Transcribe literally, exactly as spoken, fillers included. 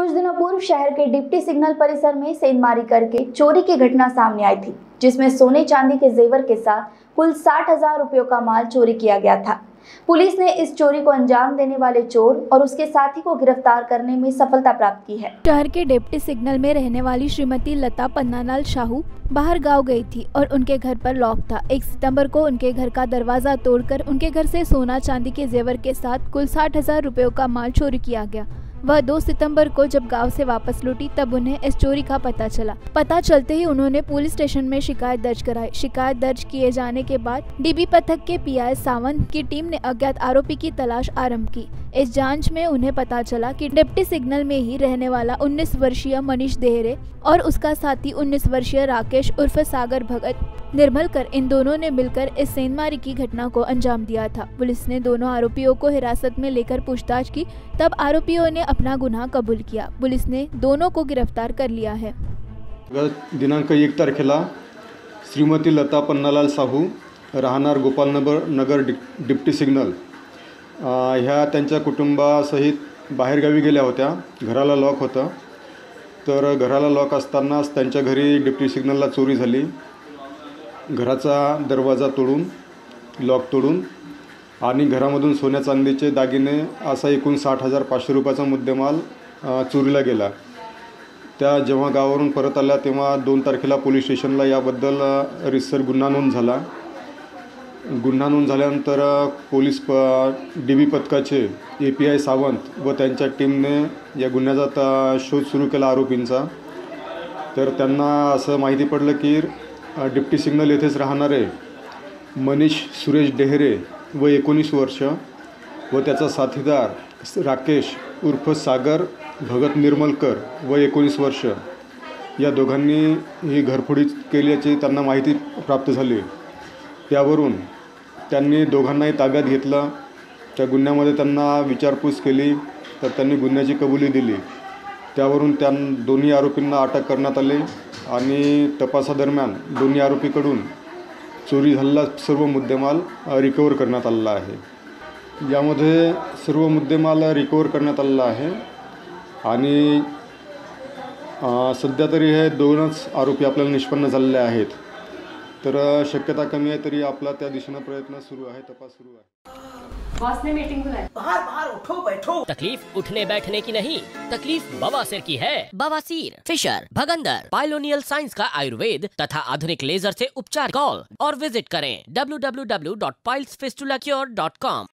कुछ दिनों पूर्व शहर के डिप्टी सिग्नल परिसर में सेंधमारी करके चोरी की घटना सामने आई थी, जिसमें सोने चांदी के जेवर के साथ कुल साठ हजार रुपयों का माल चोरी किया गया था। पुलिस ने इस चोरी को अंजाम देने वाले चोर और उसके साथी को गिरफ्तार करने में सफलता प्राप्त की है। शहर के डिप्टी सिग्नल में रहने वाली श्रीमती लता पन्नालाल साहू बाहर गांव गई थी और उनके घर पर लॉक था। एक सितंबर को उनके घर का दरवाजा तोड़कर उनके घर से सोना चांदी के जेवर के साथ कुल साठ हजार रुपयों का माल चोरी किया गया। वह दो सितंबर को जब गांव से वापस लौटी तब उन्हें इस चोरी का पता चला। पता चलते ही उन्होंने पुलिस स्टेशन में शिकायत दर्ज कराई। शिकायत दर्ज किए जाने के बाद डीबी पथक के पीआई सावंत की टीम ने अज्ञात आरोपी की तलाश आरंभ की। इस जांच में उन्हें पता चला कि डिप्टी सिग्नल में ही रहने वाला उन्नीस वर्षीय मनीष देहरे और उसका साथी उन्नीस वर्षीय राकेश उर्फ सागर भगत निर्मलकर, इन दोनों ने मिलकर इस सेंधमारी की घटना को अंजाम दिया था। पुलिस ने दोनों आरोपियों को हिरासत में लेकर पूछताछ की, तब आरोपियों ने अपना गुनाह कबूल किया। पुलिस ने दोनों को गिरफ्तार कर लिया है। दिनांक एक तारखेला श्रीमती लता पन्नालाल साहू राहणार गोपालनगर नगर डिप्टी सिग्नल ह्या त्यांच्या कुटुंबासहित बाहेरगावी गेल्या होत्या। घराला लॉक होतं, तर घराला लॉक असतानाच त्यांच्या घरी डिप्टी सिग्नलला चोरी झाली। घराचा दरवाजा तोडून लॉक तोडून आणि घरामधून सोन्या चांदीचे दागिने असा एकूण साठ हजार पाचशे रुपयाचा मुद्देमाल चोरीला गेला। त्या जेव्हा गावावरून परत आल्या तेव्हा दोन तारखेला पोलीस स्टेशनला याबद्दल रितसर गुन्हा नोंद झाला। गुन्हा नोंद झाल्यानंतर पोलीस प डी बी पथकाचे ए पी आय सावंत व त्यांच्या टीमने या गुन्ह्याचा शोध सुरू केला आरोपींचा। तर त्यांना असं माहिती पडलं की डिप्टी सिग्नल येथेच राहणारे मनीष सुरेश डेहरे व एकोणीस वर्ष व त्याचा साथीदार राकेश उर्फ सागर भगत निर्मलकर व एकोणीस वर्ष या दोघांनी ही घरफोडी केल्याची त्यांना माहिती प्राप्त झाली। त्यावरून त्यांनी दोघांनाही ताब्यात घेतलं। त्या गुन्ह्यामध्ये त्यांना विचारपूस केली तर त्यांनी गुन्ह्याची कबुली दिली। त्यावरून त्या दोन्ही आरोपींना अटक करण्यात आली आणि तपासादरम्यान दोन्ही आरोपीकडून चोरी झालेला सर्व मुद्देमाल रिकवर करण्यात आलेला आहे। यामध्ये सर्व मुद्देमाल रिकवर करण्यात आलेला आहे आणि सध्या तरी हे दोनच आरोपी आपल्याला निष्पन्न झालेले आहेत। तर शक्यता कमी आहे तरी आपला त्या दिशेने प्रयत्न सुरू आहे, तपास सुरू आहे। बॉस ने मीटिंग बुलाई। बाहर बाहर उठो बैठो। तकलीफ उठने बैठने की नहीं, तकलीफ बवासीर की है। बवासीर, फिशर, भगंदर, पाइलोनियल साइंस का आयुर्वेद तथा आधुनिक लेजर से उपचार। कॉल और विजिट करें W W W dot piles fistula cure dot com.